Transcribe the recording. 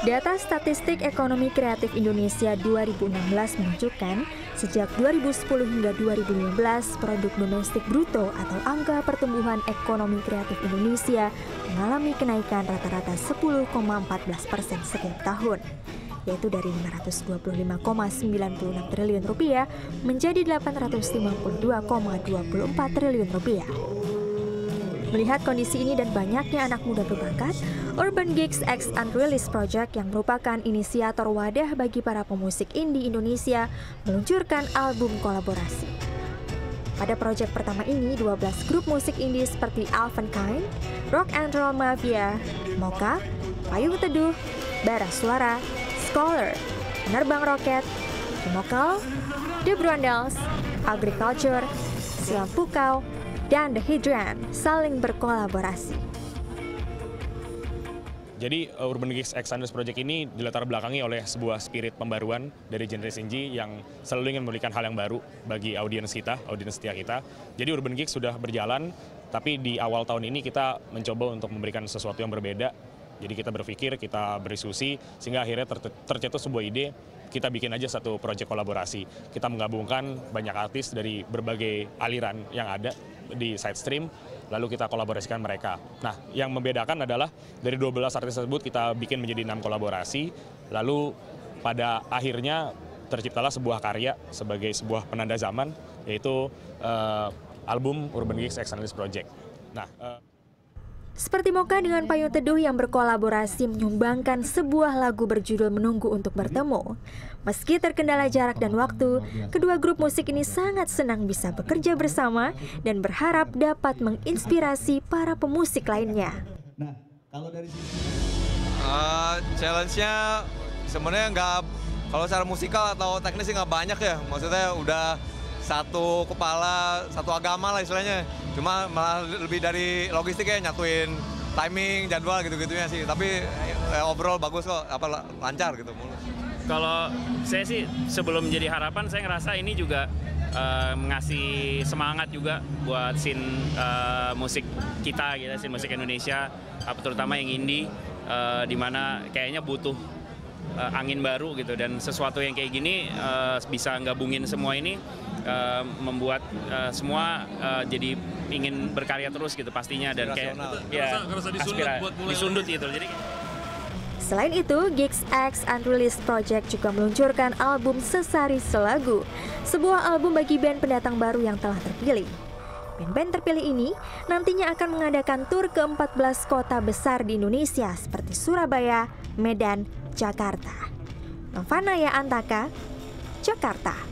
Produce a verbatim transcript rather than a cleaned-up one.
Data Statistik Ekonomi Kreatif Indonesia dua ribu enam belas menunjukkan sejak dua ribu sepuluh hingga dua ribu lima belas produk domestik bruto atau angka pertumbuhan ekonomi kreatif Indonesia mengalami kenaikan rata-rata sepuluh koma empat belas persen setiap tahun, yaitu dari lima ratus dua puluh lima koma sembilan puluh enam triliun rupiah menjadi delapan ratus lima puluh dua koma dua puluh empat triliun rupiah. Melihat kondisi ini dan banyaknya anak muda berbakat, Urban Geeks X Unreleased Project yang merupakan inisiator wadah bagi para pemusik indie Indonesia meluncurkan album kolaborasi. Pada proyek pertama ini, dua belas grup musik indie seperti Alphan Kind, Rock and Roll Mafia, Mocha, Payung Teduh, Bara Suara, Scholar, Penerbang Roket, Chemical, The Brondels, Agriculture, Silam Pukau, dan The Hydran saling berkolaborasi. Jadi Urban Geeks X Unreleased Project ini dilatar belakangi oleh sebuah spirit pembaruan dari genre indie yang selalu ingin memberikan hal yang baru bagi audiens kita, audiens setia kita. Jadi Urban Geeks sudah berjalan, tapi di awal tahun ini kita mencoba untuk memberikan sesuatu yang berbeda. Jadi kita berpikir, kita berdiskusi, sehingga akhirnya ter tercetus sebuah ide, kita bikin aja satu proyek kolaborasi. Kita menggabungkan banyak artis dari berbagai aliran yang ada di side stream, lalu kita kolaborasikan mereka. Nah, yang membedakan adalah dari dua belas artis tersebut kita bikin menjadi enam kolaborasi, lalu pada akhirnya terciptalah sebuah karya sebagai sebuah penanda zaman, yaitu uh, album Urban Geeks X Unreleased Project. Nah, uh, Seperti Mocha dengan Payung Teduh yang berkolaborasi menyumbangkan sebuah lagu berjudul Menunggu Untuk Bertemu. Meski terkendala jarak dan waktu, kedua grup musik ini sangat senang bisa bekerja bersama dan berharap dapat menginspirasi para pemusik lainnya. Nah, kalau dari sisi uh, challenge-nya sebenarnya nggak, kalau secara musikal atau teknis sih nggak banyak ya. Maksudnya udah satu kepala, satu agama lah istilahnya. Cuma malah lebih dari logistik ya, nyatuin timing, jadwal gitu-gitunya sih. Tapi eh, overall bagus kok, apa lancar gitu mulus. Kalau saya sih sebelum menjadi harapan, saya ngerasa ini juga uh, ngasih semangat juga buat scene uh, musik kita, gitu, scene musik Indonesia, terutama yang indie, uh, di mana kayaknya butuh uh, angin baru gitu, dan sesuatu yang kayak gini uh, bisa gabungin semua ini. Uh, membuat uh, semua uh, jadi ingin berkarya terus gitu pastinya, dan kayak ya aspira disundut gitu. Jadi selain itu, Geeks X Unreleased Project juga meluncurkan album Sesari Selagu, sebuah album bagi band pendatang baru yang telah terpilih. Band-band terpilih ini nantinya akan mengadakan tur ke empat belas kota besar di Indonesia seperti Surabaya, Medan, Jakarta. Novanaya Antaka, Jakarta.